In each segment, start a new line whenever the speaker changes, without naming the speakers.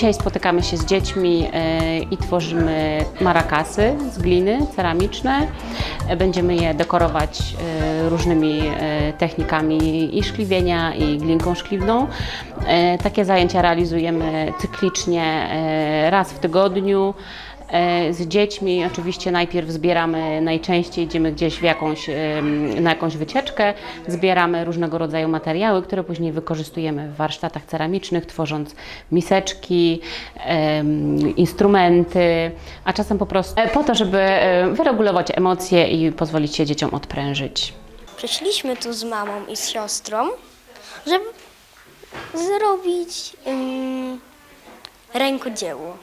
Dzisiaj spotykamy się z dziećmi i tworzymy marakasy z gliny ceramiczne. Będziemy je dekorować różnymi technikami i szkliwienia, i glinką szkliwną. Takie zajęcia realizujemy cyklicznie raz w tygodniu. Z dziećmi oczywiście najpierw zbieramy, najczęściej idziemy gdzieś na jakąś wycieczkę, zbieramy różnego rodzaju materiały, które później wykorzystujemy w warsztatach ceramicznych, tworząc miseczki, instrumenty, a czasem po prostu po to, żeby wyregulować emocje i pozwolić się dzieciom odprężyć.
Przyszliśmy tu z mamą i z siostrą, żeby zrobić rękodzieło.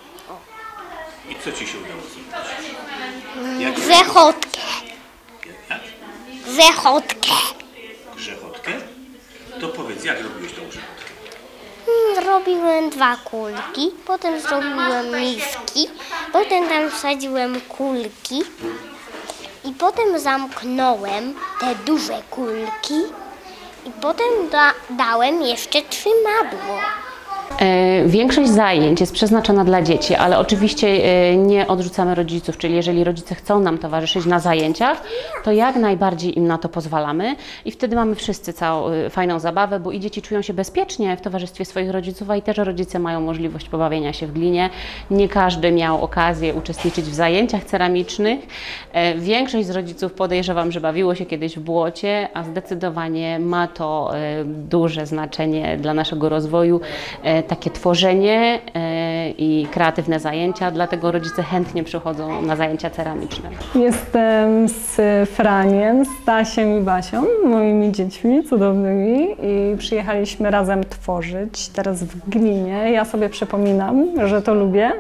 I co ci się udało zrobić?
Grzechotkę.
Jak?
Grzechotkę.
Grzechotkę? To powiedz, jak robiłeś tą grzechotkę?
Zrobiłem 2 kulki, potem zrobiłem miski, potem tam wsadziłem kulki i potem zamknąłem te duże kulki i potem dałem jeszcze trzymadło.
Większość zajęć jest przeznaczona dla dzieci, ale oczywiście nie odrzucamy rodziców, czyli jeżeli rodzice chcą nam towarzyszyć na zajęciach, to jak najbardziej im na to pozwalamy i wtedy mamy wszyscy całą fajną zabawę, bo i dzieci czują się bezpiecznie w towarzystwie swoich rodziców, a i też rodzice mają możliwość pobawienia się w glinie. Nie każdy miał okazję uczestniczyć w zajęciach ceramicznych. Większość z rodziców, podejrzewam, że bawiło się kiedyś w błocie, a zdecydowanie ma to duże znaczenie dla naszego rozwoju. Takie tworzenie i kreatywne zajęcia, dlatego rodzice chętnie przychodzą na zajęcia ceramiczne.
Jestem z Franiem, Stasiem i Basią, moimi dziećmi cudownymi i przyjechaliśmy razem tworzyć, teraz w glinie. Ja sobie przypominam, że to lubię,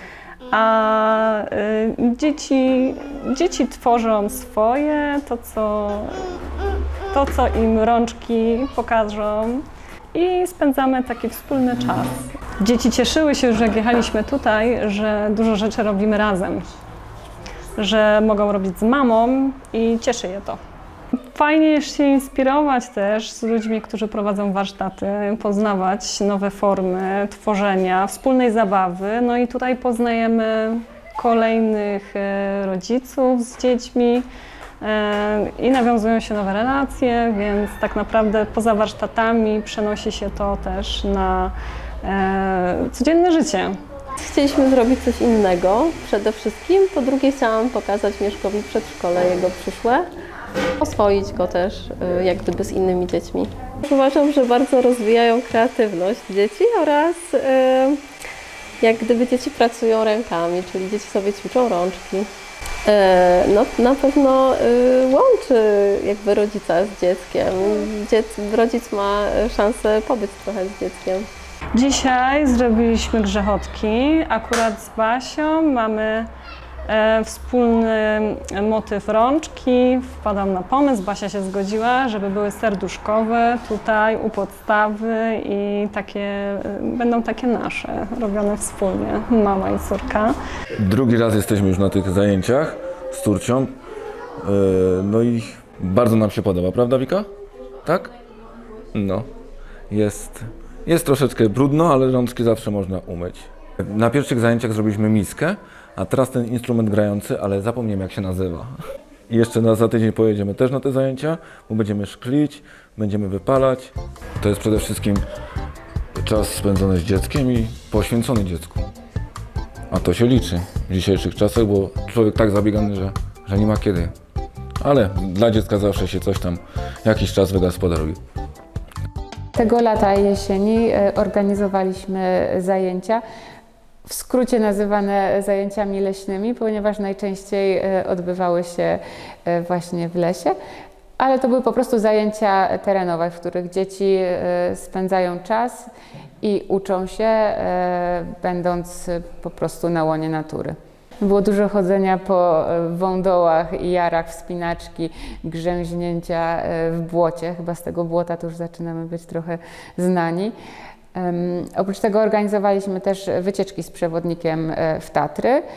a dzieci tworzą swoje, to co im rączki pokażą. I spędzamy taki wspólny czas. Dzieci cieszyły się już, jak jechaliśmy tutaj, że dużo rzeczy robimy razem, że mogą robić z mamą i cieszy je to. Fajnie jest się inspirować też z ludźmi, którzy prowadzą warsztaty, poznawać nowe formy tworzenia, wspólnej zabawy. No i tutaj poznajemy kolejnych rodziców z dziećmi. I nawiązują się nowe relacje, więc tak naprawdę poza warsztatami przenosi się to też na codzienne życie.
Chcieliśmy zrobić coś innego przede wszystkim. Po drugie chciałam pokazać Mieszkowi przedszkole jego przyszłe, oswoić go też jak gdyby z innymi dziećmi. Uważam, że bardzo rozwijają kreatywność dzieci oraz jak gdyby dzieci pracują rękami, czyli dzieci sobie ćwiczą rączki. No, na pewno łączy jakby rodzica z dzieckiem. Rodzic ma szansę pobyć trochę z dzieckiem.
Dzisiaj zrobiliśmy grzechotki. Akurat z Basią mamy wspólny motyw rączki. Wpadłam na pomysł, Basia się zgodziła, żeby były serduszkowe tutaj u podstawy i będą takie nasze, robione wspólnie, mama i córka.
Drugi raz jesteśmy już na tych zajęciach z córcią. No i bardzo nam się podoba, prawda Wika? Tak? No. Jest troszeczkę brudno, ale rączki zawsze można umyć. Na pierwszych zajęciach zrobiliśmy miskę, a teraz ten instrument grający, ale zapomniałem jak się nazywa. I jeszcze za tydzień pojedziemy też na te zajęcia, bo będziemy szklić, będziemy wypalać. To jest przede wszystkim czas spędzony z dzieckiem i poświęcony dziecku. A to się liczy w dzisiejszych czasach, bo człowiek tak zabiegany, że nie ma kiedy. Ale dla dziecka zawsze się coś tam jakiś czas wygospodaruje.
Tego lata jesieni organizowaliśmy zajęcia, w skrócie nazywane zajęciami leśnymi, ponieważ najczęściej odbywały się właśnie w lesie, ale to były po prostu zajęcia terenowe, w których dzieci spędzają czas i uczą się, będąc po prostu na łonie natury. Było dużo chodzenia po wądołach i jarach, wspinaczki, grzęźnięcia w błocie. Chyba z tego błota to już zaczynamy być trochę znani. Oprócz tego organizowaliśmy też wycieczki z przewodnikiem w Tatry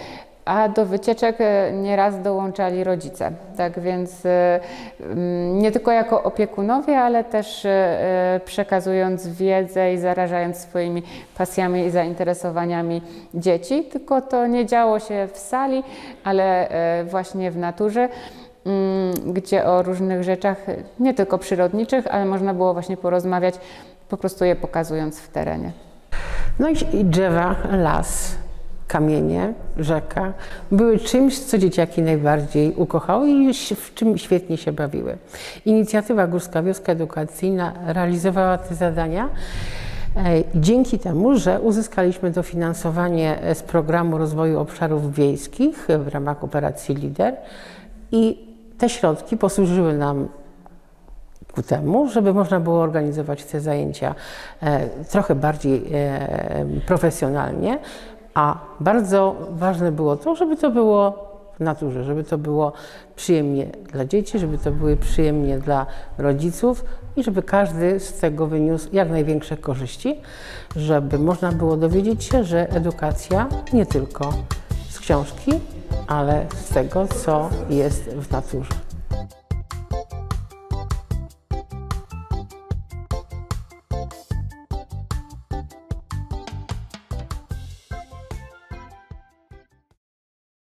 a do wycieczek nieraz dołączali rodzice. Tak więc nie tylko jako opiekunowie, ale też przekazując wiedzę i zarażając swoimi pasjami i zainteresowaniami dzieci. Tylko to nie działo się w sali, ale właśnie w naturze, gdzie o różnych rzeczach, nie tylko przyrodniczych, ale można było właśnie porozmawiać, po prostu je pokazując w terenie.
No i drzewa, las, kamienie, rzeka były czymś, co dzieciaki najbardziej ukochały i w czym świetnie się bawiły. Inicjatywa Górska Wioska Edukacyjna realizowała te zadania dzięki temu, że uzyskaliśmy dofinansowanie z Programu Rozwoju Obszarów Wiejskich w ramach operacji LIDER i te środki posłużyły nam ku temu, żeby można było organizować te zajęcia trochę bardziej profesjonalnie, a bardzo ważne było to, żeby to było w naturze, żeby to było przyjemnie dla dzieci, żeby to było przyjemnie dla rodziców i żeby każdy z tego wyniósł jak największe korzyści, żeby można było dowiedzieć się, że edukacja nie tylko z książki, ale z tego, co jest w naturze.